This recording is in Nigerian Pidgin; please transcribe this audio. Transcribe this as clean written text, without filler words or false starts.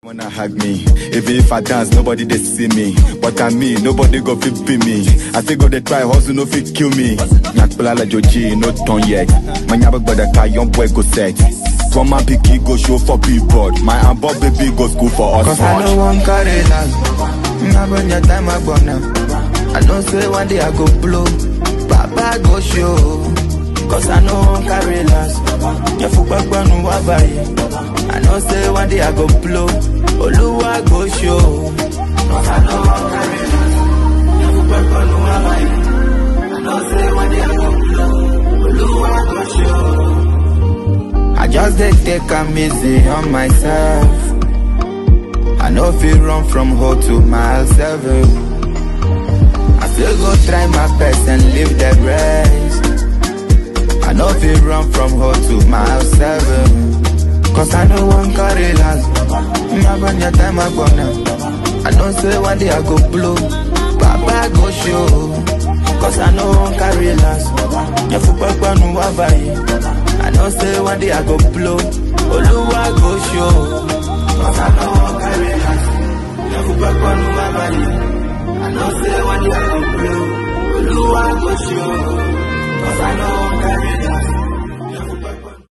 Wanna hug me, even if I dance, nobody they see me. But I mean, nobody go fit be me. I say go they try hustle, no fit kill me. Nakpula la Joji, no turn yet. My nyabak brother car, young boy go set. From my picky go show for people. My ambo baby go school for us. Cause I know one carry last. Now when your time I go now. I know say one day I go blow. Papa go show. Cause I know one carry last. Your football no wabaye. I know say one day I go blow. Oluwa go show. Cause I know one carry last. Your football no wabaye. I know say one day I go blow. Oluwa go show. I just take a easy on myself. I know feel run from home to mile 7. I still go try my best and live the rest. I know feel run from home to mile 7. Cause I know one carry last. Now when your time I go now. I know say one day I go blow. Papa go show. Cause I know one carry last. Your football no wabaye. I know say one day I go blow. Oluwa go show. Cause I know one carry last. Your football no wabaye. I know say one day I go blow. Oluwa go show. Cause I know one carry last.